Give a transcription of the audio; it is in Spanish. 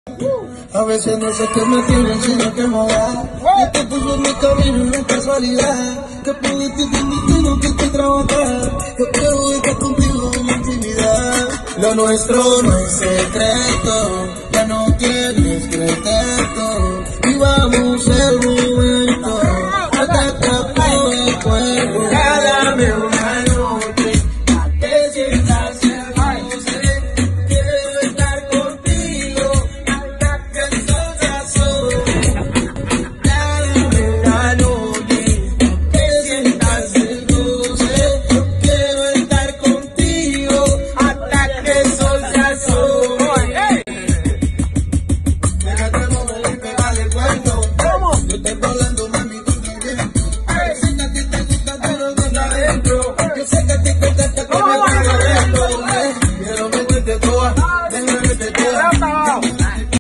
A veces no sé qué me tienen, sino que me da. Que te puso en mi camino y no es casualidad. Que pudiste ser mi destino, que te trabajar. Que quiero estar contigo en la intimidad. Lo nuestro no es secreto, ya no tienes pretexto. Y vamos a ser